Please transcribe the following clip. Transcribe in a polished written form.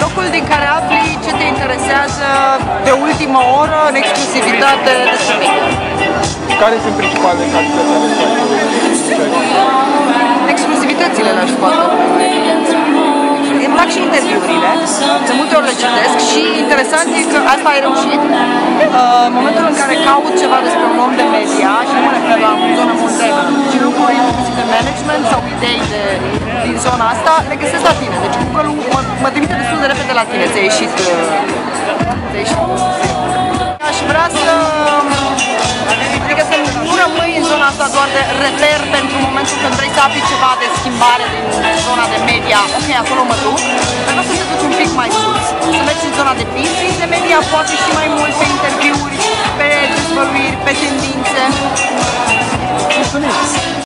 locul din care afli ce te interesează de ultimă oră, în exclusivitate despre mine. Care sunt principalele calități ale site-ului? Exclusivitățile le-aș scoate. Îmi plac și interviurile, de multe ori le citesc și interesant e că asta ai reușit. În momentul în care caut ceva despre un om de media, și nu mă refer la o zonă mondenă, ci lucruri de management sau idei din zona asta, le găsesc la tine. Deci Google-ul mă trimite destul de repede la tine, ți-a ieșit. Aș vrea să... Adică să nu rămâi în zona asta doar de reper pentru momentul când vrei să afli ceva de schimbare din zona de media. Ok, acolo mă duc, dar vreau să te duci un pic mai sus. Să mergi în zona de business de media, poate și mai mult pe interviuri, pe dezvăluiri, pe tendințe. Mulțumim!